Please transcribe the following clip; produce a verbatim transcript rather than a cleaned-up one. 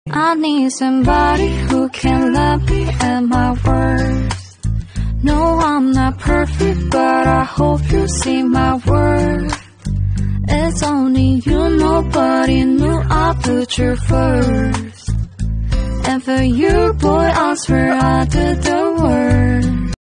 I need somebody who can love me at my worst. No, I'm not perfect, but I hope you see my worth. It's only you, nobody knew I put you first. And for you, boy, I swear I did the worst.